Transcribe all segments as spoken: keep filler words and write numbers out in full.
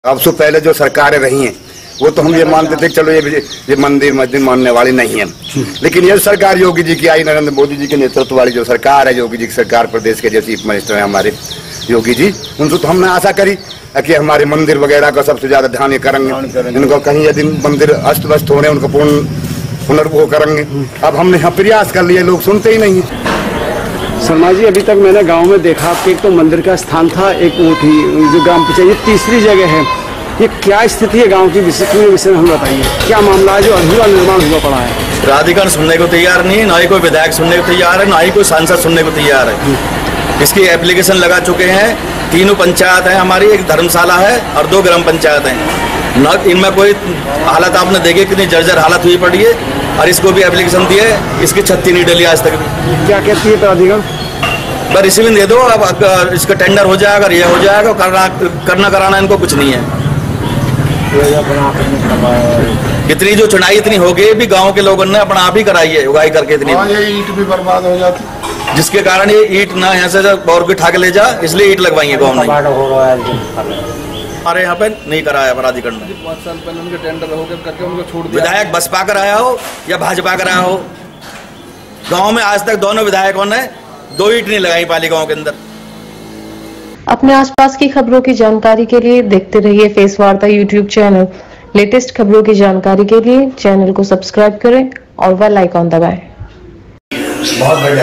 अब से पहले जो सरकारें रही हैं वो तो हम ये मानते थे चलो ये ये मंदिर मस्जिद मानने वाली नहीं है, लेकिन ये सरकार योगी जी की आई, नरेंद्र मोदी जी के नेतृत्व वाली जो सरकार है, योगी जी की सरकार, प्रदेश के जो चीफ मिनिस्टर हैं हमारे योगी जी, उनसे तो हमने आशा करी कि हमारे मंदिर वगैरह का सबसे ज्यादा ध्यान ये करेंगे, इनको कहीं यदि मंदिर अस्त व्यस्त हो रहे हैं उनको पूर्ण पुनर्वो करेंगे। अब हमने यहाँ प्रयास कर लिए, लोग सुनते ही नहीं। शर्मा जी, अभी तक मैंने गांव में देखा कि एक तो मंदिर का स्थान था, एक वो थी जो ग्राम पंचायत, तीसरी जगह है, ये क्या स्थिति है गांव की विषय विषय में हम बताइए, क्या मामला है जो अधूरा निर्माण हुआ पड़ा है? प्राधिकरण सुनने को तैयार नहीं है, ना ही कोई विधायक सुनने को तैयार है, ना ही कोई सांसद सुनने को तैयार है। इसकी एप्लीकेशन लगा चुके हैं, तीनों पंचायत है हमारी, एक धर्मशाला है और दो ग्राम पंचायत हैं, न इनमें कोई हालत आपने देखे कितनी जर्जर हालत हुई पड़ी है, और इसको भी एप्लीकेशन दिए, इसकी छत्ती नहीं डली आज तक। क्या कहती है प्राधिकरण? बस रिसीविंग दे दो, अब इसका टेंडर हो जाएगा, ये हो जाएगा, करना करना कराना इनको कुछ नहीं है। इतनी जो चुनाई इतनी हो गई भी गांव के लोगों ने अपना आप ही कराई है, उगाई करके इतनी, ये ईंट भी बर्बाद हो जाती, जिसके कारण ये ईंट ना यहाँ से और भी उठा के ले जा, इसलिए ईंट लगवाई है गाँव में। हमारे यहाँ पे नहीं कराया प्राधिकरण ने। पाँच साल पहले उनके टेंडर हो गए करके उनको छोड़ दिया। विधायक बसपा कराया हो या भाजपा कराया हो, गाँव में आज तक दोनों विधायकों ने दो ईंट नहीं लगाई पाली गाँव के अंदर। अपने आसपास की खबरों की जानकारी के लिए देखते रहिए फेस वार्ता यूट्यूब चैनल। लेटेस्ट खबरों की जानकारी के लिए चैनल को सब्सक्राइब करें और बेल आइकॉन दबाएं। बहुत बढ़िया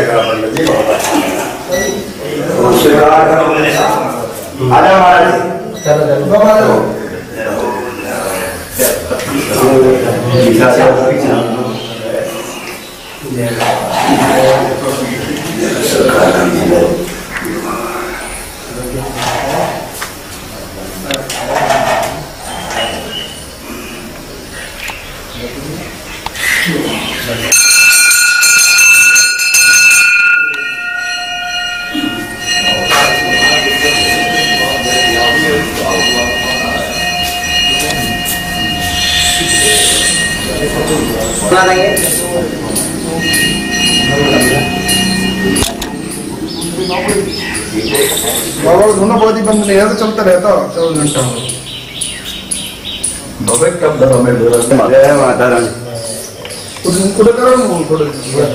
दोनों बहुत ही बंद नहीं है तो चलता रहता चौबीस घंटा। कब धरो में जय माता रानी थोड़े करो थोड़े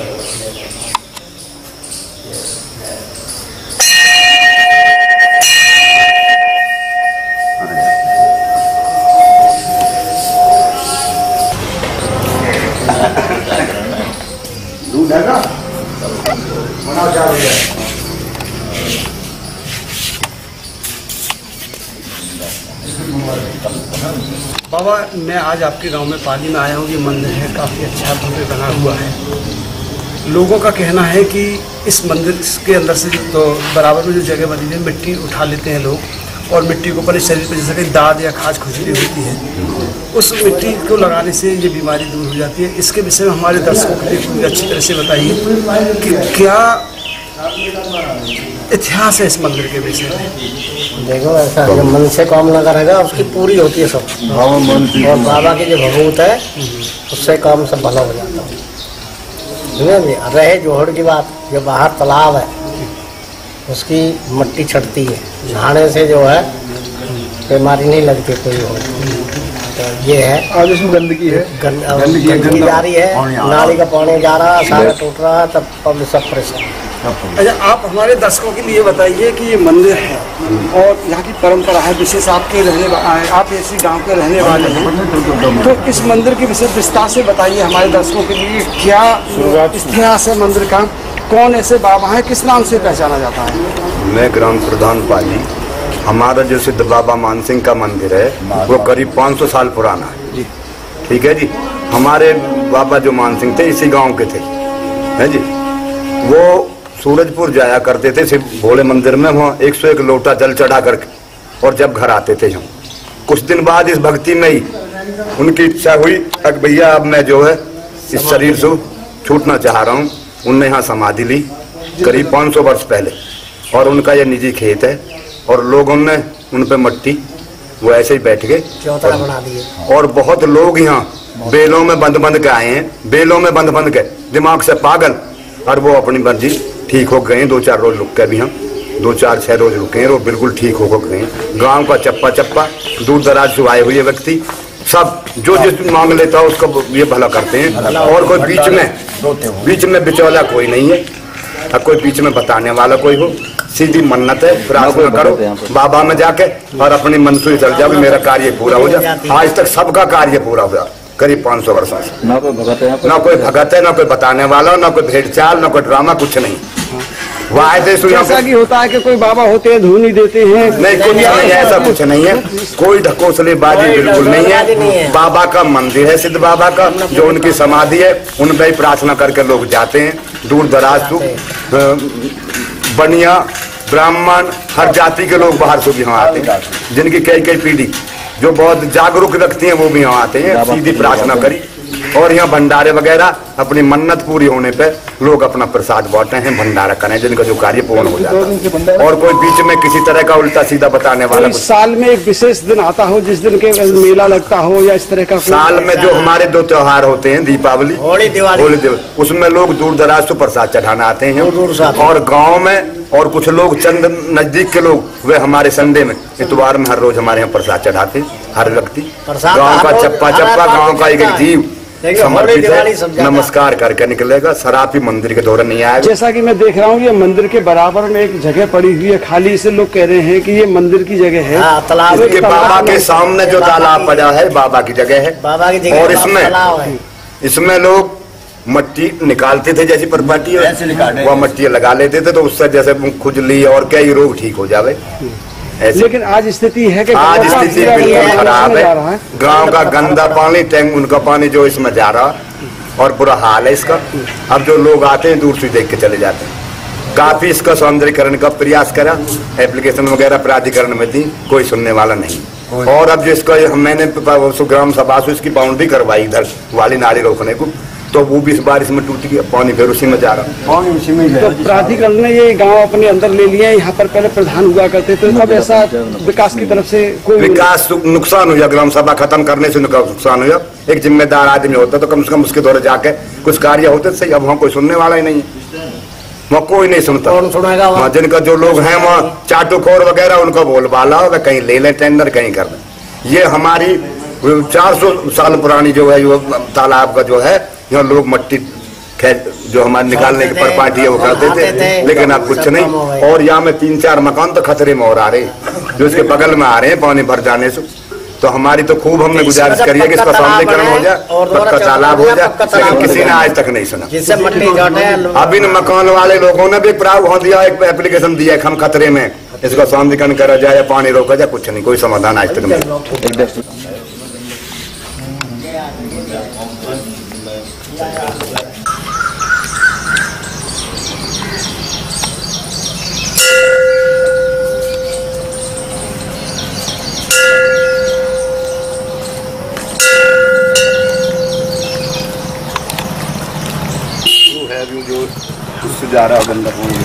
दूध है ना बनाओ चार बजे। बाबा, मैं आज आपके गांव में पाली में आया हूँ। ये मंदिर है, काफ़ी अच्छा भव्य बना हुआ है। लोगों का कहना है कि इस मंदिर के अंदर से तो बराबर में जो जगह बनी है मिट्टी उठा लेते हैं लोग, और मिट्टी को अपने शरीर पर जैसे कहीं दाद या खाज खुजली होती है, उस मिट्टी को लगाने से ये बीमारी दूर हो जाती है। इसके विषय में हमारे दर्शकों के लिए पूरी अच्छी तरह से बताइए कि क्या इतिहास है इस मंदिर के विषय में। देखो, ऐसा जब मन से काम लगा रहेगा उसकी पूरी होती है सब, और बाबा की जो भभूत है उससे काम सब भला हो जाता है। रहे जोहड़ की बात, जो बाहर तालाब है उसकी मिट्टी छटती है, नहाने से जो है बीमारी नहीं लगती कोई हो। तो ये है, आज इसमें गंदगी है, गंद, गंदगी, गंदगी जा रही है, नाली का पानी जा रहा है, सारा टूट रहा है, तब पब्लिक सब परेशान। अच्छा, आप हमारे दर्शकों के लिए बताइए कि ये मंदिर है और यहाँ की परंपरा है, विशेष आपके रहने वाले, आप इसी गांव के रहने वाले हैं, तो इस मंदिर के विषय विस्तार से बताइए हमारे दर्शकों के लिए। क्या इतिहास है मंदिर का, कौन ऐसे बाबा हैं, किस नाम से पहचाना जाता है? मैं ग्राम प्रधान पाली। हमारा जो सिद्ध बाबा मान सिंह का मंदिर है वो करीब पाँच सौ साल पुराना है। ठीक है जी। हमारे बाबा जो मान सिंह थे इसी गांव के थे, है जी। वो सूरजपुर जाया करते थे शिव भोले मंदिर में, वहाँ एक सौ एक लोटा जल चढ़ा करके, और जब घर आते थे हम कुछ दिन बाद इस भक्ति में ही उनकी इच्छा हुई कि भैया अब मैं जो है इस शरीर से छूटना चाह रहा हूँ। उनने यहाँ समाधि ली करीब पाँच सौ वर्ष पहले, और उनका यह निजी खेत है, और लोगों ने उन पे मट्टी वो ऐसे ही बैठ गए बना दिए, और बहुत लोग यहाँ बेलों में बंद बंद के आए हैं, बेलों में बंद बंद के दिमाग से पागल, और वो अपनी मर्जी ठीक हो गए। दो चार रोज रुक के भी हम दो चार छह रोज रुके हैं, वो बिल्कुल ठीक होकर गए। गांव का चप्पा चप्पा दूर दराज से आए हुए व्यक्ति सब जो जिस मांग लेता है उसको ये भला करते हैं। और कोई बीच में बीच में बिचौला कोई नहीं है, अब कोई बीच में बताने वाला कोई हो। सीधी मन्नत है, प्रार्थना करो बाबा में जाके और अपनी मंसूरी चल जाओ, मेरा कार्य पूरा हो जाए। आज तक सबका कार्य पूरा हुआ करीब पाँच सौ वर्षों से। ना कोई भगत है, ना कोई भगत है, ना कोई बताने वाला, ना कोई भेड़ चाल, ना कोई ड्रामा, कुछ नहीं। वायदे जैसा कि होता है कि कोई बाबा होते हैं धुनी देते हैं, नहीं कुछ नहीं, ऐसा कुछ नहीं है। कोई ढकोसलेबाजी बिल्कुल नहीं है। बाबा का मंदिर है, सिद्ध बाबा का, जो उनकी समाधि है, उन पर ही प्रार्थना करके लोग जाते हैं। दूर दराज बनिया ब्राह्मण हर जाति के लोग बाहर से भी यहाँ आते हैं, जिनकी कई कई पीढ़ी जो बहुत जागरूक रखती हैं वो भी यहाँ आते हैं। सीधी प्रार्थना करी और यहाँ भंडारे वगैरह अपनी मन्नत पूरी होने पे लोग अपना प्रसाद बांटते हैं, भंडारा करें, जिनका जो कार्य पूर्ण हो जाता है। और कोई बीच में किसी तरह का उल्टा सीधा बताने वाला इस साल में एक विशेष दिन आता हो जिस दिन के मेला लगता हो या इस तरह का? साल में जो हमारे दो त्योहार होते हैं, दीपावली होली दिवाली, होली दिवाली, उसमें लोग दूर दराज से प्रसाद चढ़ाना आते हैं। और गाँव में और कुछ लोग चंद नजदीक के लोग वे हमारे संडे में इतवार में हर रोज हमारे यहाँ प्रसाद चढ़ाते हैं। हर व्यक्ति गाँव का चप्पा चप्पा गाँव का एक एक जीव समर्पित है, नमस्कार करके निकलेगा। शराबी मंदिर के दौरान नहीं आएगा। जैसा कि मैं देख रहा हूँ ये मंदिर के बराबर में एक जगह पड़ी हुई है खाली, इसे लोग कह रहे हैं कि ये मंदिर की जगह है। हाँ, तालाब इसके बाबा के सामने जो तालाब पड़ा है बाबा की जगह है, बाबा की जगह। और इसमें इसमें लोग मट्टी निकालते थे, जैसी परपाटी वह मट्टी लगा लेते थे, तो उससे जैसे खुजली और कई रोग ठीक हो जावे। लेकिन आज स्थिति है कि आज स्थिति बिल्कुल खराब है। गांव का गंदा पानी, टैंक उनका पानी जो इसमें जा रहा और बुरा हाल है इसका। अब जो लोग आते हैं दूर से देख के चले जाते हैं। काफी इसका सौंदर्यकरण का प्रयास करा, एप्लीकेशन वगैरह प्राधिकरण में दी, कोई सुनने वाला नहीं। और अब जो इसका मैंने ग्राम सभा से इसकी बाउंड्री करवाई इधर वाली नाली रोकने को, तो वो भी इस बारिश में टूट गया, पानी फिर उसी में जा रहा, पानी उसी में। तो प्राधिकरण ने ये गांव अपने अंदर ले लिया। यहाँ पर पहले प्रधान हुआ करते थे, तब ऐसा विकास की तरफ से कोई विकास नुकसान हुआ, ग्राम सभा खत्म करने से नुकसान हुआ। एक जिम्मेदार आदमी होता तो कम से कम उसके द्वारा जाके कुछ कार्य होते सही। अब वहाँ कोई सुनने वाला ही नहीं है, वहाँ कोई नहीं सुनता। वहाँ जिनका जो लोग हैं वहाँ चाटुखोर वगैरह उनका बोलबाला होगा, कहीं ले लें टेंडर, कहीं कर दें। ये हमारी चार सौ साल पुरानी जो है तालाब का जो है, यहाँ लोग मट्टी जो हमारे निकालने की परपाटी है वो करते थे, लेकिन अब कुछ नहीं। और यहाँ में तीन चार मकान तो खतरे में और आ रहे हैं, जो इसके बगल में आ रहे हैं पानी भर जाने से। तो हमारी तो खूब हमने गुजारिश करी है कि इसका सौंदर्यीकरण हो जाए, पक्का तालाब हो जाए, लेकिन किसी ने आज तक नहीं सुना। अब इन मकान वाले लोगों ने भी प्रावधान दिया, एक एप्लीकेशन दिया है, हम खतरे में, इसका सौंदर्यीकरण करा जाए, पानी रोका जाए, कुछ नहीं, कोई समाधान आज तक नहीं। जा रहा गंदा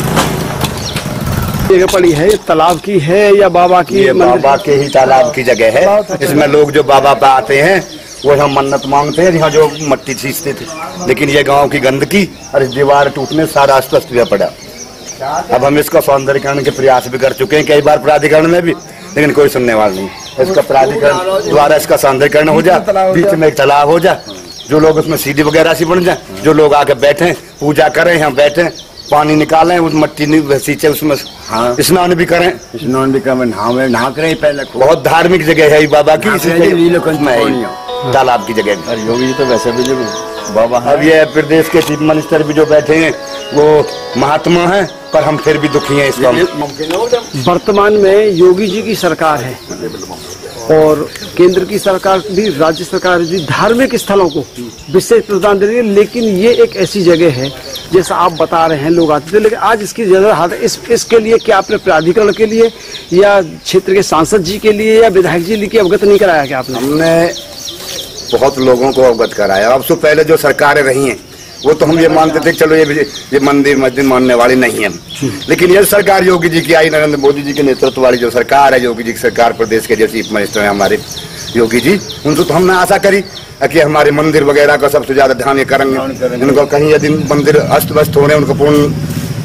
जगह पड़ी है, तालाब की है या बाबा की? ये बाबा के ही तालाब की जगह है। इसमें लोग जो बाबा पे आते हैं वो यहाँ मन्नत मांगते हैं, यहाँ जो मट्टी छींचते थे। लेकिन ये गांव की गंदगी और इस दीवार टूटने सारा अस्त हुआ पड़ा। अब हम इसका सौंदर्यीकरण के प्रयास भी कर चुके हैं कई बार प्राधिकरण में भी, लेकिन कोई सुनने वाला नहीं। इसका प्राधिकरण द्वारा इसका सौंदर्यीकरण हो जाए, बीच में एक तालाब हो जाए, जो लोग उसमें सीढ़ी वगैरह सी बन जाए, जो लोग आके बैठे पूजा करें, यहाँ बैठे पानी निकालें, उस मट्टी सींचे, उसमें हाँ। स्नान भी करें, स्नान भी करें, नहावे नहा करें पहले। बहुत धार्मिक जगह है बाबा की, तालाब की जगह। योगी जी तो वैसे भी जो बाबा, अब ये प्रदेश के चीफ मिनिस्टर भी जो बैठे हैं वो महात्मा हैं, पर हम फिर भी दुखी हैं इसका। वर्तमान में योगी जी की सरकार है और केंद्र की सरकार भी, राज्य सरकार भी धार्मिक स्थलों को विशेष प्रदान दे रही है, लेकिन ये एक ऐसी जगह है जैसा आप बता रहे हैं लोग आते थे, लेकिन आज इसकी जरूरत हाथ है। इस इसके लिए क्या आपने प्राधिकरण के लिए या क्षेत्र के सांसद जी के लिए या विधायक जी लिए अवगत नहीं कराया क्या आपने? हमने बहुत लोगों को अवगत कराया। अब से पहले जो सरकारें रही हैं वो तो हम ये मानते थे चलो ये ये मंदिर मस्जिद मानने वाली नहीं है, लेकिन ये सरकार योगी जी की आई, नरेंद्र मोदी जी के नेतृत्व वाली जो सरकार है, योगी जी की सरकार, प्रदेश के जो चीफ मिनिस्टर हैं हमारे योगी जी, उनसे तो हमने आशा करी कि हमारे मंदिर वगैरह का सबसे ज्यादा ध्यान ये करेंगे। इनको कहीं यदि मंदिर अस्त व्यस्त हो रहे हैं उनको पूर्ण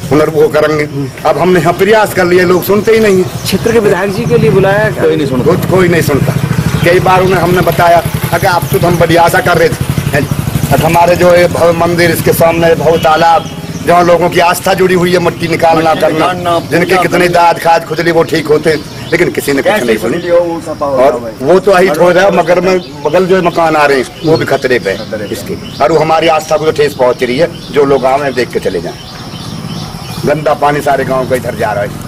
हुनर वो करेंगे। अब हमने यहाँ प्रयास कर लिए, लोग सुनते ही नहीं है। क्षेत्र के विधायक जी के लिए बुलाया, कोई नहीं सुनता, खुद कोई नहीं सुनता। कई बार उन्हें हमने बताया अगर आप तो हम बड़ी आशा कर रहे थे, हमारे जो है भव्य मंदिर, इसके सामने भव्य तालाब, जहाँ लोगों की आस्था जुड़ी हुई है, मट्टी निकालना करना, जिनके कितने दाद खाद खुजली वो ठीक होते, लेकिन किसी ने कुछ नहीं सुनी। और वो तो अहित हो रहा है, मगर में बगल जो मकान आ रहे हैं वो भी खतरे पे इसके, और वो हमारी आस्था को तो ठेस पहुंच रही है। जो लोग आए देख के चले जाएं, गंदा पानी सारे गांव का इधर जा रहा है।